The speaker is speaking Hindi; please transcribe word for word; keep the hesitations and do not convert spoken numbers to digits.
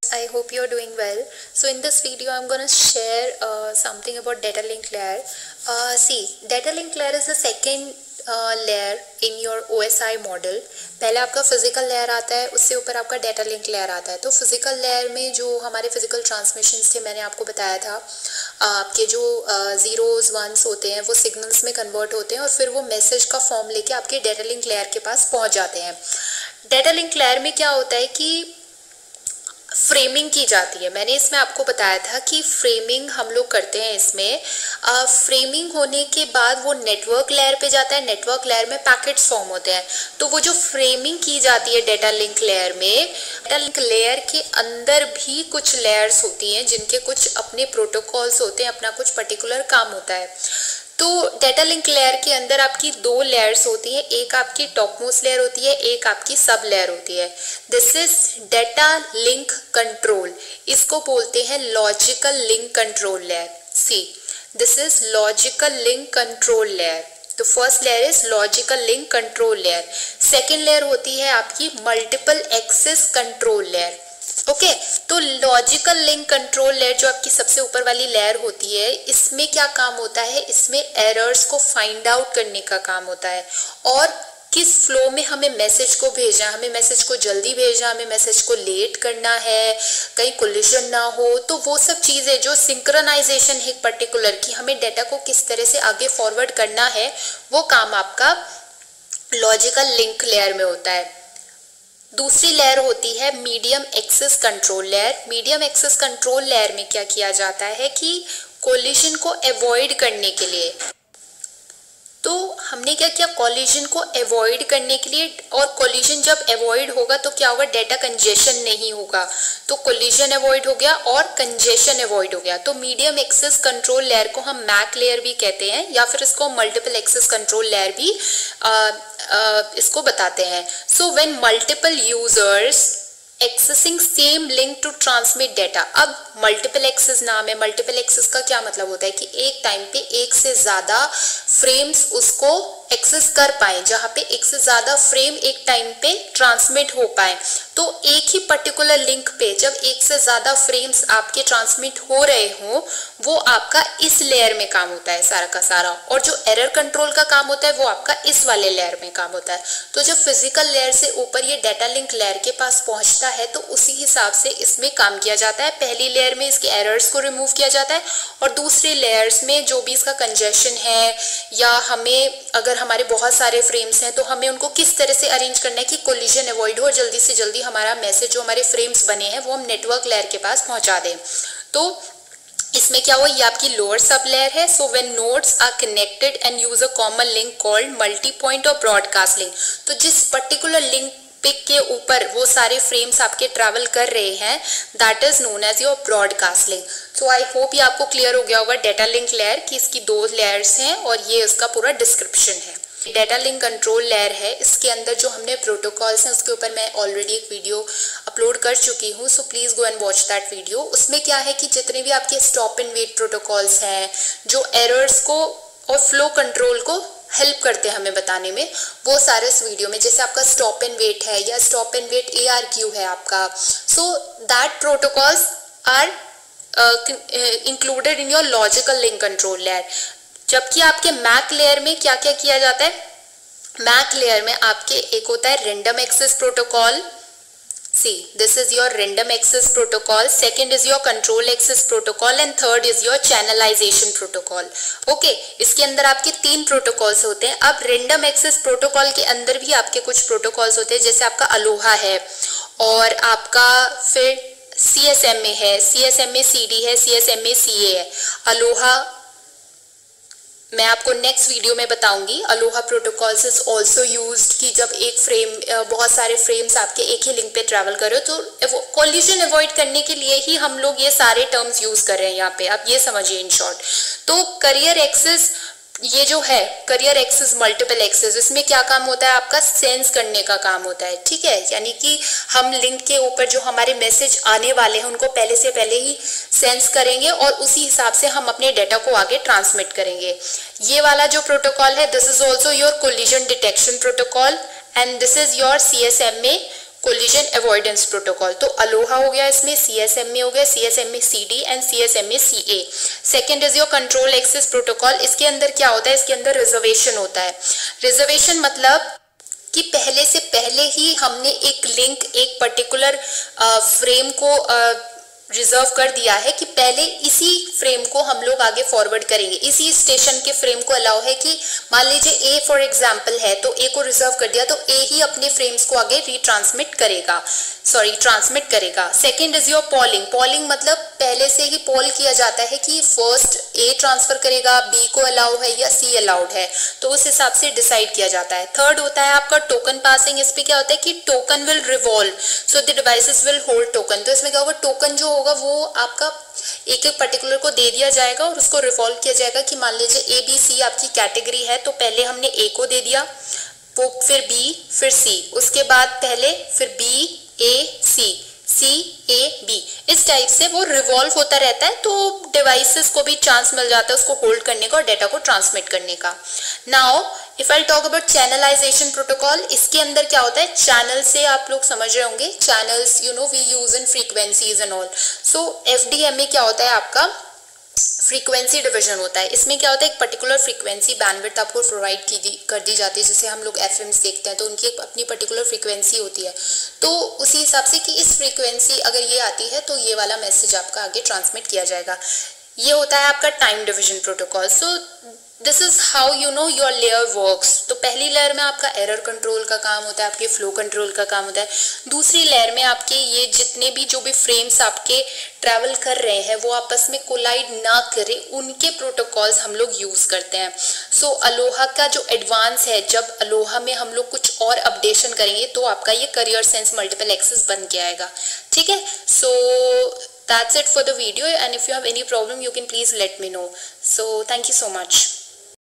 I hope you're doing well. So in this video I'm going to share uh, something about data link layer. Uh, see, data link layer is the second uh, layer in your O S I model. पहले आपका फिजिकल लेयर आता है, उससे ऊपर आपका डेटा लिंक लेयर आता है. तो फिजिकल लेयर में जो हमारे फिजिकल ट्रांसमिशंस थे, मैंने आपको बताया था, आपके जो ज़ीरोज़ वंस होते हैं वो सिग्नल्स में कन्वर्ट होते हैं और फिर वो मैसेज का फॉर्म लेके आपके डेटा लिंक लेयर के पास पहुंच जाते हैं. डेटा लिंक लेयर में क्या होता है कि फ्रेमिंग की जाती है. मैंने इसमें आपको बताया था कि फ्रेमिंग हम लोग करते हैं. इसमें फ्रेमिंग होने के बाद वो नेटवर्क लेयर पे जाता है. नेटवर्क लेयर में पैकेट्स फॉर्म होते हैं. तो वो जो फ्रेमिंग की जाती है डेटा लिंक लेयर में, डेटा लिंक लेयर के अंदर भी कुछ लेयर्स होती हैं जिनके कुछ अपने प्रोटोकॉल्स होते हैं, अपना कुछ पर्टिकुलर काम होता है. तो डेटा लिंक लेयर के अंदर आपकी दो लेयर्स होती हैं. एक आपकी टॉप मोस्ट लेयर होती है, एक आपकी सब लेयर होती है. This is data link control. इसको बोलते हैं logical link control layer. See, this is logical link control layer. तो first layer is logical link control layer. Second layer होती है आपकी multiple access control layer. Okay okay, तो लॉजिकल लिंक कंट्रोल लेयर जो आपकी सबसे ऊपर वाली लेयर होती है, इसमें क्या काम होता है? इसमें एरर्स को फाइंड आउट करने का काम होता है और किस फ्लो में हमें मैसेज को भेजना है. हमें मैसेज को जल्दी भेजना, हमें मैसेज को लेट करना है, कहीं कोलिजन ना हो. तो वो सब चीज़ें जो सिंक्रोनाइजेशन है एक पर्टिकुलर की, हमें डेटा को किस तरह से आगे फॉरवर्ड करना है, वो काम आपका लॉजिकल लिंक लेयर में होता है. दूसरी लेयर होती है medium access control layer. Medium access control layer में क्या किया जाता है कि कोलिजन को अवॉइड करने के लिए, तो हमने क्या किया, कोलिजन को अवॉइड करने के लिए. और कोलिजन जब अवॉइड होगा तो क्या होगा, डेटा कंजेशन नहीं होगा. तो कोलिजन अवॉइड हो गया और कंजेशन अवॉइड हो गया. तो मीडियम एक्सेस कंट्रोल लेयर को हम मैक लेयर भी कहते हैं या फिर इसको मल्टीपल एक्सेस कंट्रोल लेयर भी आ, आ, इसको बताते हैं. So when multiple users accessing same link to transmit data. अब मल्टीपल एक्सेस नाम है. मल्टीपल एक्सेस का क्या मतलब होता है कि एक टाइम पे एक से ज़्यादा फ्रेम्स उसको एक्सेस कर पाए, जहाँ पे एक से ज़्यादा फ्रेम एक टाइम पे ट्रांसमिट हो पाए. तो एक ही पर्टिकुलर लिंक पे जब एक से ज़्यादा फ्रेम्स आपके ट्रांसमिट हो रहे हों, वो आपका इस लेयर में काम होता है सारा का सारा. और जो एरर कंट्रोल का काम होता है वो आपका इस वाले लेयर में काम होता है. तो जब फिजिकल लेयर से ऊपर ये डेटा लिंक लेयर के पास पहुंचता है तो उसी हिसाब से इसमें काम किया जाता है. पहली लेयर में इसके एरर्स को रिमूव किया जाता है और दूसरी लेयर्स में जो भी इसका कंजेशन है या हमें अगर हमारे बहुत सारे फ्रेम्स हैं तो हमें उनको किस तरह से अरेंज करना है कि कोलिजन अवॉइड हो, जल्दी से जल्दी हमारा मैसेज जो हमारे फ्रेम्स बने हैं वो हम नेटवर्क लेयर के पास पहुंचा दें. तो इसमें क्या हुआ, ये आपकी लोअर सब लेयर है. So when nodes are connected and use a common link called multi point or broadcast link. तो जिस पर्टिकुलर लिंक पिक के ऊपर वो सारे फ्रेम्स आपके ट्रैवल कर रहे हैं, that is known as your broadcast link. So I hope ये आपको क्लियर हो गया होगा डेटा लिंक लेयर की इसकी दो लेयर्स हैं और ये इसका पूरा डिस्क्रिप्शन है. डेटा लिंक कंट्रोल लेयर है, इसके अंदर जो हमने प्रोटोकॉल्स हैं उसके ऊपर मैं ऑलरेडी एक वीडियो अपलोड कर चुकी हूँ. So please go and watch that video. उसमें क्या है कि जितने भी आपके स्टॉप एंड वेट प्रोटोकॉल्स हैं जो एरर्स को और फ्लो कंट्रोल को हेल्प करते हैं हमें बताने में, वो सारे इस वीडियो में. जैसे आपका स्टॉप एंड वेट है या stop and wait A R Q है आपका, so that protocols are included in your logical link control layer. जबकि आपके मैक लेयर में क्या क्या किया जाता है, मैक लेयर में आपके एक होता है random access protocol. See, this is your random access protocol. Second is your control access protocol and third is your channelization protocol. Okay, इसके अंदर आपके तीन प्रोटोकॉल्स होते हैं. अब random access protocol के अंदर भी आपके कुछ प्रोटोकॉल्स होते हैं, जैसे आपका अलोहा है और आपका फिर सी एस एम ए है, C S M A C D है, C S M A C ए है. अलोहा मैं आपको नेक्स्ट वीडियो में बताऊंगी. ALOHA protocols is also used कि जब एक फ्रेम बहुत सारे फ्रेम्स आपके एक ही लिंक पे ट्रैवल कर रहे हो तो कोलिजन अवॉइड करने के लिए ही हम लोग ये सारे टर्म्स यूज कर रहे हैं यहाँ पे. आप ये समझिए इन शॉर्ट. तो करियर एक्सेस ये जो है करियर एक्सेस मल्टीपल एक्सेस, इसमें क्या काम होता है, आपका सेंस करने का काम होता है. ठीक है, यानी कि हम लिंक के ऊपर जो हमारे मैसेज आने वाले हैं उनको पहले से पहले ही सेंस करेंगे और उसी हिसाब से हम अपने डेटा को आगे ट्रांसमिट करेंगे. ये वाला जो प्रोटोकॉल है, this is also your collision detection protocol and this is your C S M A collision avoidance protocol. तो अलोहा हो गया, इसमें सी एस एम ए हो गया, C S M A C D and C S M A C A. Second is your control access protocol. इसके अंदर क्या होता है, इसके अंदर रिजर्वेशन होता है। रिजर्वेशन मतलब कि पहले से पहले ही हमने एक लिंक एक पर्टिकुलर फ्रेम को रिजर्व कर दिया है कि पहले इसी फ्रेम को हम लोग आगे फॉरवर्ड करेंगे, इसी स्टेशन के फ्रेम को अलाउ है कि मान लीजिए ए फॉर एग्जांपल है तो ए को रिजर्व कर दिया तो ए ही अपने फ्रेम्स को आगे रीट्रांसमिट करेगा, सॉरी ट्रांसमिट करेगा। Second is your polling. Polling मतलब पहले से ही पॉल किया जाता है कि फर्स्ट ए ट्रांसफर करेगा, बी को अलाउ है या सी अलाउड है, तो उस हिसाब से डिसाइड किया जाता है। थर्ड होता है आपका टोकन पासिंग। इस पे क्या होता है कि token will revolve so the devices will hold token. तो इसमें क्या होगा, टोकन जो होगा वो आपका एक एक पर्टिकुलर को दे दिया जाएगा और उसको रिवॉल्व किया जाएगा कि मान लीजिए ए बी सी आपकी कैटेगरी है तो पहले हमने ए को दे दिया, वो फिर बी, फिर सी, उसके बाद पहले फिर B A C, C A B, इस टाइप से वो रिवॉल्व होता रहता है। तो डिवाइसेस को भी चांस मिल जाता है उसको होल्ड करने का और डेटा को ट्रांसमिट करने का। Now if I talk about channelization protocol, इसके अंदर क्या होता है, चैनल से आप लोग समझ रहे होंगे, channels you know we use in frequencies and all. So F D M A क्या होता है, आपका फ्रीक्वेंसी डिवीजन होता है। इसमें क्या होता है, एक पर्टिकुलर फ्रीक्वेंसी बैंडविड्थ आपको प्रोवाइड की दी कर दी जाती है। जैसे हम लोग एफएम्स देखते हैं तो उनकी एक अपनी पर्टिकुलर फ्रीक्वेंसी होती है, तो उसी हिसाब से कि इस फ्रीक्वेंसी अगर ये आती है तो ये वाला मैसेज आपका आगे ट्रांसमिट किया जाएगा। ये होता है आपका time division protocol. So this is how you know your layer works. तो पहली लेयर में आपका एरर कंट्रोल का काम होता है, आपके फ्लो कंट्रोल का काम होता है। दूसरी लेयर में आपके ये जितने भी जो भी फ्रेम्स आपके ट्रैवल कर रहे हैं वो आपस में कोलाइड ना करे, उनके प्रोटोकॉल्स हम लोग यूज करते हैं। सो so, अलोहा का जो एडवांस है, जब अलोहा में हम लोग कुछ और अपडेशन करेंगे तो आपका ये करियर सेंस मल्टीपल एक्सेस बन के आएगा, ठीक है। सो that's it for the video, and if you have any problem you can please let me know. So thank you so much.